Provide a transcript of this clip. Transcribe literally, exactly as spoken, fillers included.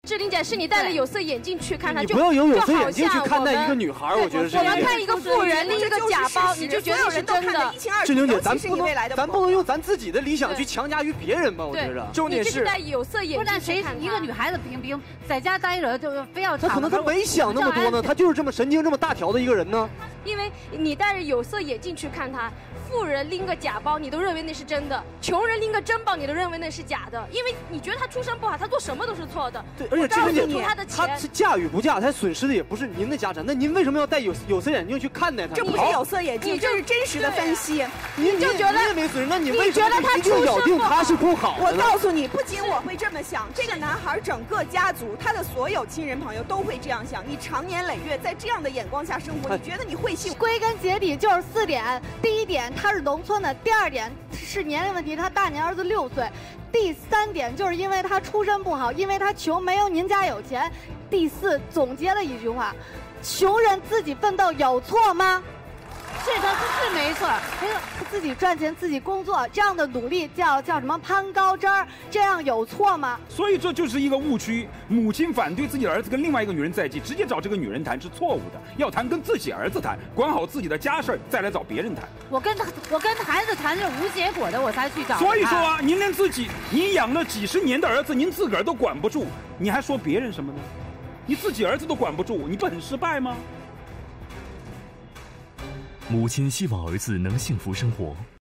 志玲姐，是你戴了有色眼镜去看她， 你不要有有色眼镜去看待一个女孩，我觉得是。 我们看一个富人拎一个假包，你就觉得是真的。 志玲姐，咱不能，咱不能用咱自己的理想去强加于别人吧？我觉得。重点是戴有色眼镜， 不然谁一个女孩子平平在家待着就非要？ 她可能她没想那么多呢，她就是这么神经这么大条的一个人呢。 因为你戴着有色眼镜去看她。富人拎个假包，你都认为那是真的；穷人拎个真包，你都认为那是假的。因为你觉得他出身不好，他做什么都是错的。 对，而且志玲姐，他的他嫁与不嫁，他损失的也不是您的家产。那您为什么要戴有有色眼镜去看待他？ 这不是有色眼镜，这是真实的分析。 您就觉得也没损失，那你为什么他就咬定他是不好？ 我告诉你，不仅我会这么想，这个男孩整个家族，他的所有亲人朋友都会这样想。你长年累月在这样的眼光下生活，你觉得你会幸福？ 归根结底就是四点：第一点，他是农村的。第二点是年龄问题，他大您儿子六岁。第三点就是因为他出身不好，因为他穷，没有您家有钱。第四，总结了一句话：穷人自己奋斗有错吗？是他是没错，没有自己赚钱自己工作这样的努力叫叫什么攀高枝儿，这样有错吗？ 所以这就是一个误区。母亲反对自己的儿子跟另外一个女人在一起，直接找这个女人谈是错误的，要谈跟自己儿子谈，管好自己的家事再来找别人谈。 我跟他我跟孩子谈是无结果的，我才去找。 所以说啊，您连自己您养了几十年的儿子，您自个儿都管不住，你还说别人什么呢？你自己儿子都管不住，你不很失败吗？ 母亲希望儿子能幸福生活，